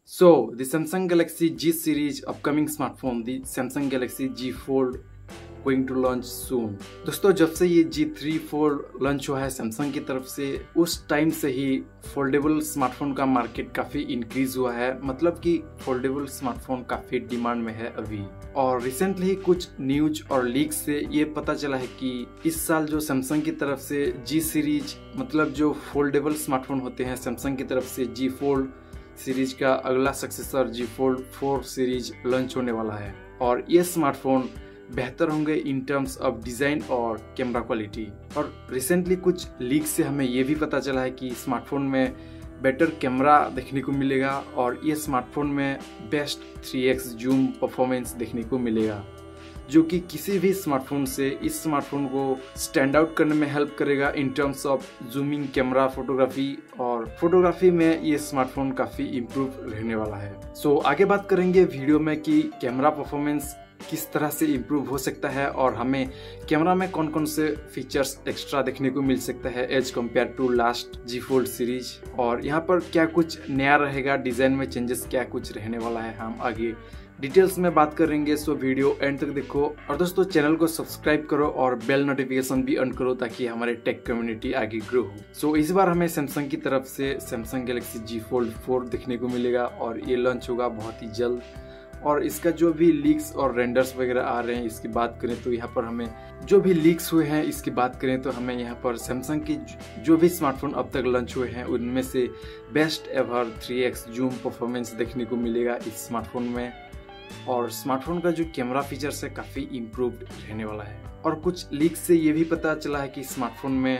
So, the Samsung Galaxy G series upcoming smartphone, the Samsung Galaxy G Fold going to launch soon। दोस्तों, जब से ये G3 Fold launch हुआ है Samsung की तरफ से, उस टाइम से ही फोल्डेबल स्मार्टफोन का मार्केट काफी इंक्रीज हुआ है। मतलब कि फोल्डेबल स्मार्टफोन काफी डिमांड में है अभी। और रिसेंटली कुछ न्यूज और लीक से ये पता चला है कि इस साल जो सैमसंग की तरफ से G सीरीज, मतलब जो फोल्डेबल स्मार्टफोन होते हैं, सैमसंग की तरफ से G Fold सीरीज का अगला successor G Fold 4 series launch होने वाला है। और ये स्मार्टफोन बेहतर होंगे इन टर्म्स ऑफ डिजाइन और कैमरा क्वालिटी। और रिसेंटली कुछ लीक से हमें ये भी पता चला है कि स्मार्टफोन में बेटर कैमरा देखने को मिलेगा और ये स्मार्टफोन में बेस्ट 3x जूम परफॉर्मेंस देखने को मिलेगा, जो कि किसी भी स्मार्टफोन से इस स्मार्टफोन को स्टैंड आउट करने में हेल्प करेगा in terms of zooming camera, photography. और फोटोग्राफी में ये स्मार्टफोन काफी इम्प्रूव रहने वाला है। सो आगे बात करेंगे वीडियो में कि कैमरा परफॉर्मेंस किस तरह से इम्प्रूव हो सकता है और हमें कैमरा में कौन कौन से फीचर्स एक्स्ट्रा देखने को मिल सकता है as compared to last G Fold series. और यहाँ पर क्या कुछ नया रहेगा, डिजाइन में चेंजेस क्या कुछ रहने वाला है, हम आगे डिटेल्स में बात करेंगे। सो वीडियो एंड तक देखो। और दोस्तों, चैनल को सब्सक्राइब करो और बेल नोटिफिकेशन भी ऑन करो ताकि हमारे टेक कम्युनिटी आगे ग्रो हो। सो इस बार हमें सैमसंग की तरफ से सैमसंग गैलेक्सी G Fold 4 देखने को मिलेगा और ये लॉन्च होगा बहुत ही जल्द। और इसका जो भी लीक्स और रेंडर्स वगैरह आ रहे हैं, इसकी बात करें तो यहाँ पर हमें जो भी लीक्स हुए हैं इसकी बात करें तो हमें यहाँ पर सैमसंग की जो भी स्मार्टफोन अब तक लॉन्च हुए हैं उनमें से best ever 3x zoom performance देखने को मिलेगा इस स्मार्टफोन में। और स्मार्टफोन का जो कैमरा फीचर्स है काफी इम्प्रूव्ड रहने वाला है। और कुछ लीक से ये भी पता चला है कि स्मार्टफोन में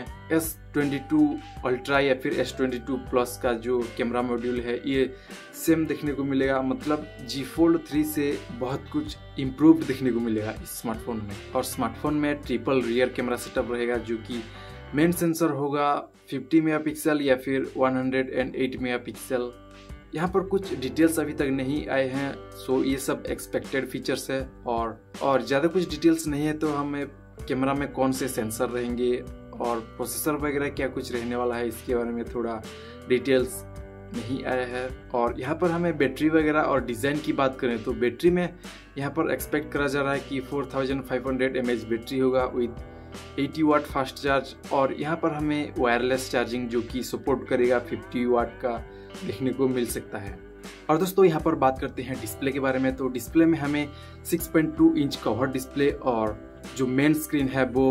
S22 अल्ट्रा या फिर S22 प्लस का जो कैमरा मॉड्यूल है ये सेम देखने को मिलेगा। मतलब G Fold 3 से बहुत कुछ इम्प्रूव्ड देखने को मिलेगा इस स्मार्टफोन में। और स्मार्टफोन में ट्रिपल रियर कैमरा सेटअप रहेगा, जो कि मेन सेंसर होगा 50 मेगापिक्सल या फिर 108 मेगापिक्सल। यहाँ पर कुछ डिटेल्स अभी तक नहीं आए हैं, सो ये सब एक्सपेक्टेड फीचर्स है। और ज़्यादा कुछ डिटेल्स नहीं है तो हमें कैमरा में कौन से सेंसर रहेंगे और प्रोसेसर वगैरह क्या कुछ रहने वाला है इसके बारे में थोड़ा डिटेल्स नहीं आया है। और यहाँ पर हमें बैटरी वगैरह और डिज़ाइन की बात करें तो बैटरी में यहाँ पर एक्सपेक्ट करा जा रहा है कि 4500 mAh बैटरी होगा विद 80 वाट फास्ट चार्ज। और यहाँ पर हमें वायरलेस चार्जिंग जो कि सपोर्ट करेगा 50 वाट का देखने को मिल सकता है। और दोस्तों, यहाँ पर बात करते हैं डिस्प्ले के बारे में। तो डिस्प्ले में हमें 6.2 इंच कवर डिस्प्ले और जो मेन स्क्रीन है वो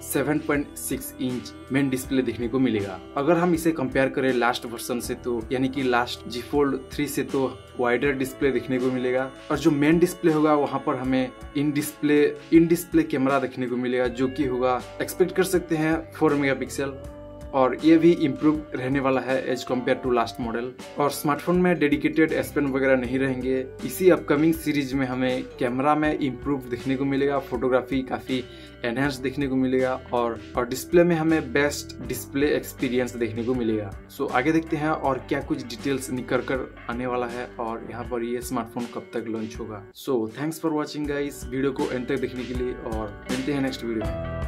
7.6 इंच मेन डिस्प्ले देखने को मिलेगा। अगर हम इसे कंपेयर करें लास्ट वर्जन से तो यानी कि लास्ट G Fold 3 से तो वाइडर डिस्प्ले देखने को मिलेगा। और जो मेन डिस्प्ले होगा वहां पर हमें इन डिस्प्ले कैमरा देखने को मिलेगा, जो कि होगा एक्सपेक्ट कर सकते हैं 4 मेगापिक्सल। और ये भी इम्प्रूव रहने वाला है as compared to last model. और स्मार्टफोन में डेडिकेटेड S Pen वगैरह नहीं रहेंगे। इसी अपकमिंग सीरीज में हमें कैमरा में इम्प्रूव देखने को मिलेगा, फोटोग्राफी काफी एनहेंस देखने को मिलेगा और डिस्प्ले में हमें बेस्ट डिस्प्ले एक्सपीरियंस देखने को मिलेगा। सो आगे देखते हैं और क्या कुछ डिटेल्स निकल कर आने वाला है और यहाँ पर ये स्मार्टफोन कब तक लॉन्च होगा। So thanks for watching guys, video को एंड तक देखने के लिए और मिलते हैं नेक्स्ट वीडियो में।